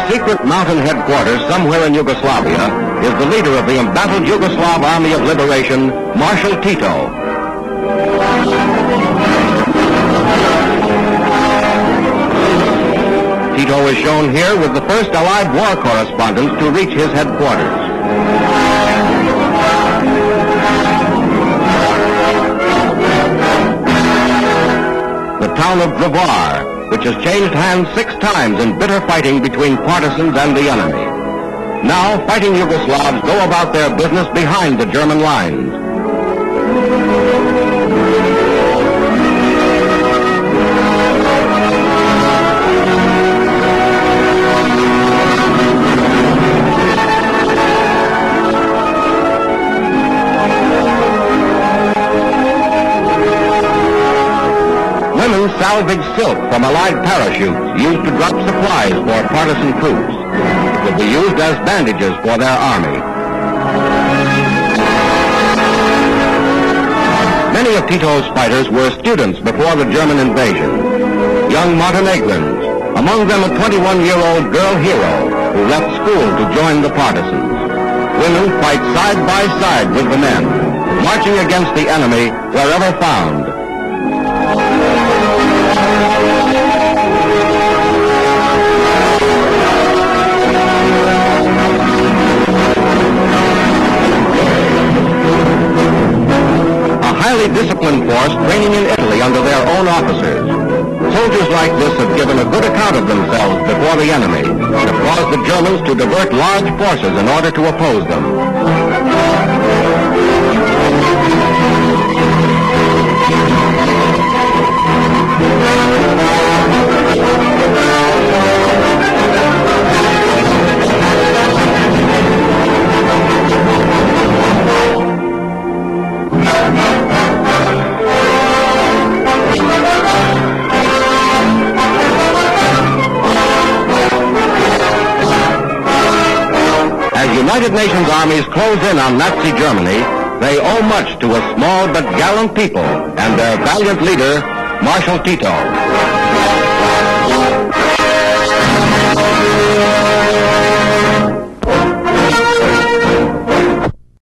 a secret mountain headquarters somewhere in Yugoslavia is the leader of the embattled Yugoslav Army of Liberation, Marshal Tito. Tito is shown here with the first Allied war correspondents to reach his headquarters. The town of Divert, which has changed hands 6 times in bitter fighting between partisans and the enemy. Now, fighting Yugoslavs go about their business behind the German lines. Women salvage silk from Allied parachutes used to drop supplies for partisan troops. It will be used as bandages for their army. Many of Tito's fighters were students before the German invasion. Young Montenegrins, among them a 21-year-old girl hero who left school to join the partisans. Women fight side by side with the men, marching against the enemy wherever found. Disciplined force training in Italy under their own officers. Soldiers like this have given a good account of themselves before the enemy and have caused the Germans to divert large forces in order to oppose them. United Nations armies close in on Nazi Germany, they owe much to a small but gallant people and their valiant leader, Marshal Tito.